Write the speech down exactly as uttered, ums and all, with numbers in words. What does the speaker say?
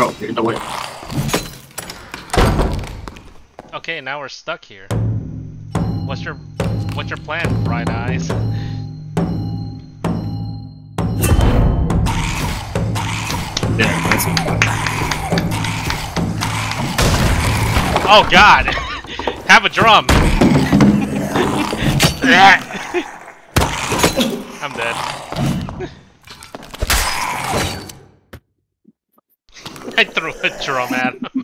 Bro, you're in the way. Okay, now we're stuck here. What's your what's your plan, Bright Eyes? Yeah, that's it. Oh God! Have a drum. I'm dead. I threw a drum at him.